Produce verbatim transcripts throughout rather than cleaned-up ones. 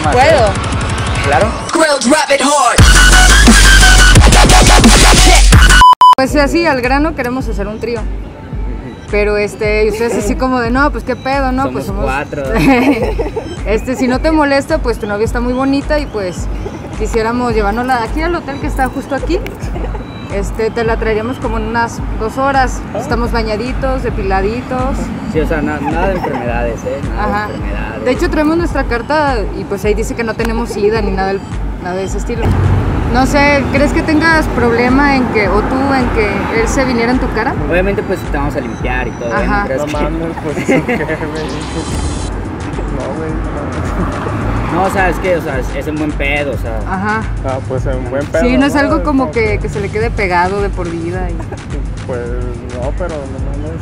problema. ¿Puedo? ¿Eh? Claro. Pues así, al grano, queremos hacer un trío. Pero este, ustedes así como de, no, pues qué pedo, ¿no? Somos pues somos cuatro. Este, si no te molesta, pues tu novia está muy bonita y pues quisiéramos llevárnosla aquí al hotel que está justo aquí. Este, te la traeríamos como en unas dos horas. Estamos bañaditos, depiladitos. Sí, o sea, na nada de enfermedades, ¿eh? Nada Ajá. de enfermedades. De hecho, traemos nuestra carta y pues ahí dice que no tenemos sida ni nada, del- nada de ese estilo. No sé, ¿crees que tengas problema en que, o tú, en que él se viniera en tu cara? Obviamente, pues te vamos a limpiar y todo. ¿eh? Ajá. ¿No crees No que- mames, pues eso qué, güey. No, güey, no. No, o sea, es que, o sea, es, es un buen pedo, o sea. Ajá. Ah, pues en buen pedo. Sí, no es algo como Como que, que se le quede pegado de por vida. Y... Pues no, pero no mames.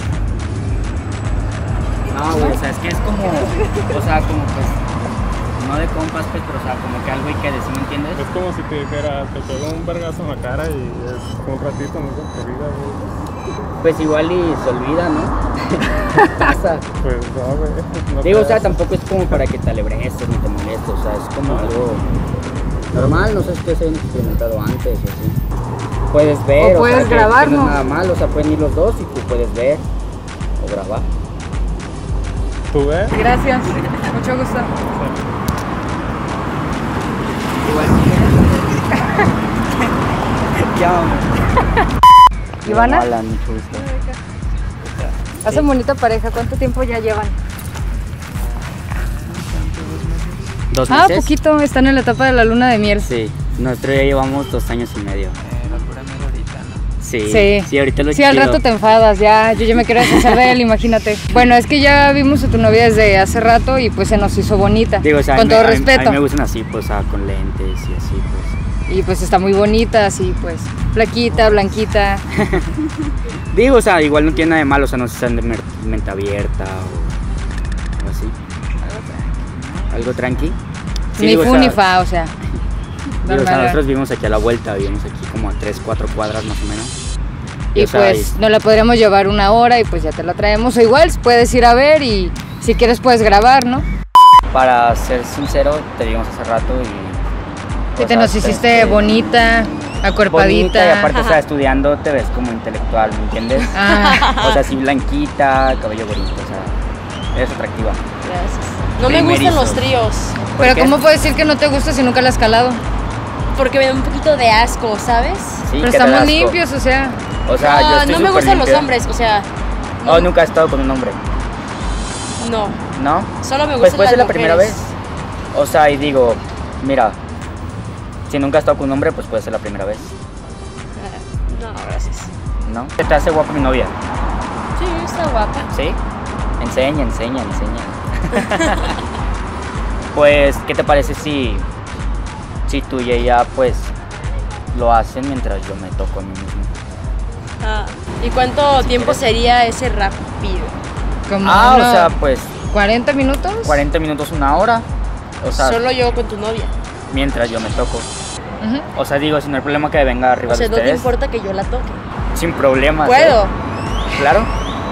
No, güey, o sea, es que es como, o sea, como pues, no de compas, pues, pero o sea, como que algo hay que decir, ¿me entiendes? Es como si te dijera, te pegó un vergazo en la cara y es un ratito, no es de por vida, güey. Pues igual y se olvida, ¿no? Pasa. Pues no, güey. No Digo, o te- sea, tampoco es como para que te alebrestes ni te molestes, o sea, es como algo normal, no sé si se han experimentado antes o así. Puedes ver, O puedes sea, que- grabar, que no es ¿no? nada mal, o sea, pueden ir los dos y tú puedes ver o grabar. ¿Tú ves? Gracias, mucho gusto. Igual si ¿Ivana? Hola, mucho gusto. Hacen bonita pareja, ¿cuánto tiempo ya llevan? ¿Dos Ah, meses? poquito, están en la etapa de la luna de miel. Sí, nosotros ya llevamos dos años y medio. Sí, Sí, sí, ahorita lo Sí, al chido. rato te enfadas, ya, yo ya me quiero deshacer de él, imagínate. Bueno, es que ya vimos a tu novia desde hace rato y pues se nos hizo bonita, Digo, o sea, a con mí todo me- a mí- respeto. A mí me gustan así, pues, o sea, con lentes y así, pues. Y pues está muy bonita, así pues, flaquita, blanquita. Digo, o sea, igual no tiene nada de malo, o sea, no se están de mer- mente abierta o, o así. Algo tranqui. Sí, Ni digo, o fu sea, ni fa, o sea. digo, o sea, normal. nosotros vivimos aquí a la vuelta, vivimos aquí como a tres, cuatro cuadras más o menos. Y o sea, pues nos la podríamos llevar una hora y pues ya te la traemos. O igual puedes ir a ver y si quieres puedes grabar, ¿no? Para ser sincero, te vimos hace rato y... Que o te sea, nos hiciste este, bonita, acuerpadita. bonita y aparte, o sea, estudiando te ves como intelectual, ¿me entiendes? Ah, O sea, así blanquita, cabello bonito, o sea, eres atractiva. Gracias. No me Primerizo. gustan los tríos, ¿Por pero qué? ¿cómo puedes decir que no te gusta si nunca la has calado? porque me da un poquito de asco, ¿sabes? Sí, Pero que te estamos da asco. limpios, o sea. O sea, yo no, estoy no me súper gustan los limpio. hombres, o sea, Oh, nunca has estado con un hombre, no. ¿no? Solo me Pues gustan puede ser las la primera vez. mujeres. O sea, y digo, mira, si nunca has estado con un hombre, pues puede ser la primera vez, No, gracias. ¿no? ¿Qué te hace guapa mi novia? Sí, está guapa. ¿Sí? Enseña, enseña, enseña. Pues, ¿qué te parece si, si tú y ella, pues, lo hacen mientras yo me toco a mí mismo? Ah, ¿y cuánto tiempo quieres. sería ese rápido? Como Ah, unos o sea, pues, cuarenta minutos. cuarenta minutos, una hora. O sea, Solo yo con tu novia. mientras yo me toco. Ujú. O sea, digo, si no hay problema que venga arriba O sea, de no te ustedes, importa que yo la toque. sin problemas. ¿Puedo? ¿eh? Claro.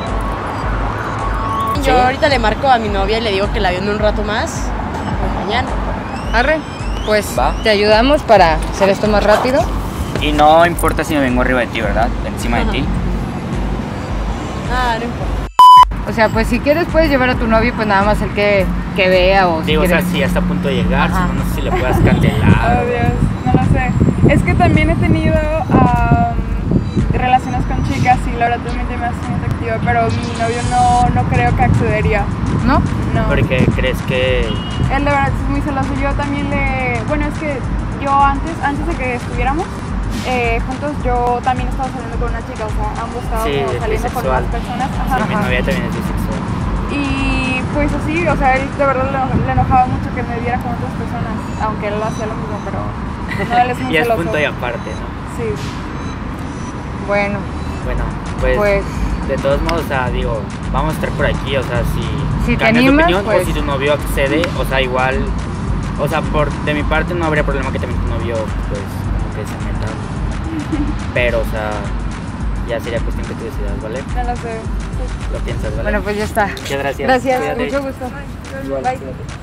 Yo Sí. ahorita le marco a mi novia y le digo que la veo en un rato más. O mañana. Arre, pues Va. te ayudamos para hacer esto más rápido. Y no importa si me vengo arriba de ti, ¿verdad? Encima de Ajá. ti. Ah, no importa. O sea, pues si quieres puedes llevar a tu novio, pues nada más el que, que vea o si Digo, o sea, quieres. si ya está a punto de llegar, Ajá. si no, no sé si le puedas cancelar. Oh Dios, no lo sé. Es que también he tenido am, relaciones con chicas y la verdad también me hace muy atractiva, pero mi novio no, no creo que accedería. ¿No? No. Porque crees que... Él de verdad es muy celoso. Yo también le... Bueno, es que yo antes, antes de que estuviéramos eh, juntos, yo también estaba saliendo con una chica, o sea, ambos estábamos Sí, es saliendo con bisexual. más personas. Ajá, Sí, mi ajá. novia también es bisexual. Y pues así, o sea, él de verdad le, le enojaba mucho que me viera con otras personas, aunque él hacía lo mismo, pero no, él es muy Y es celoso. punto y aparte, ¿no? Sí. Bueno, Bueno, pues, pues de todos modos, o sea, digo, vamos a estar por aquí, o sea, si, Si te cambias de animas, opinión pues. o si tu novio accede, o sea, igual, o sea, por de mi parte no habría problema que también tu novio, pues, como que se meta. Pero, o sea, ya sería cuestión que tú decidas, ¿vale? No lo sé. Lo piensas, ¿vale? bueno, pues ya está. Muchas gracias. Gracias, Cuídate. mucho gusto. Igual, Bye. cuídate.